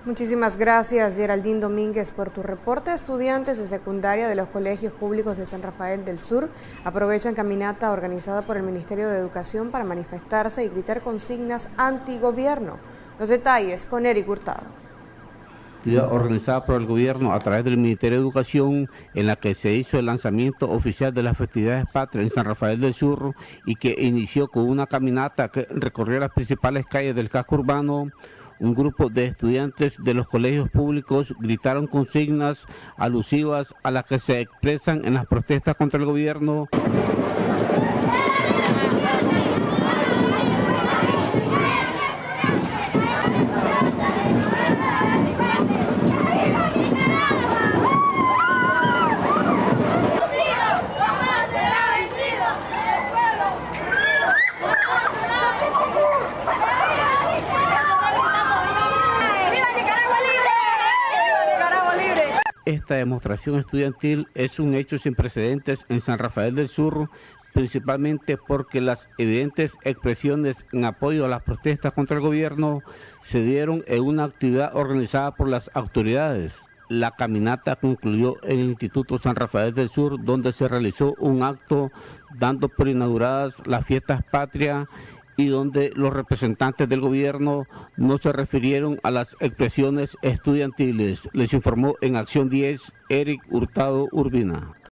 Muchísimas gracias, Geraldine Domínguez, por tu reporte. Estudiantes de secundaria de los colegios públicos de San Rafael del Sur aprovechan caminata organizada por el Ministerio de Educación para manifestarse y gritar consignas antigobierno. Los detalles con Eric Hurtado. Organizada por el gobierno a través del Ministerio de Educación, en la que se hizo el lanzamiento oficial de las festividades patrias en San Rafael del Sur y que inició con una caminata que recorrió las principales calles del casco urbano. Un grupo de estudiantes de los colegios públicos gritaron consignas alusivas a las que se expresan en las protestas contra el gobierno. Esta demostración estudiantil es un hecho sin precedentes en San Rafael del Sur, principalmente porque las evidentes expresiones en apoyo a las protestas contra el gobierno se dieron en una actividad organizada por las autoridades. La caminata concluyó en el Instituto San Rafael del Sur, donde se realizó un acto dando por inauguradas las fiestas patrias y donde los representantes del gobierno no se refirieron a las expresiones estudiantiles. Les informó en Acción 10, Eric Hurtado Urbina.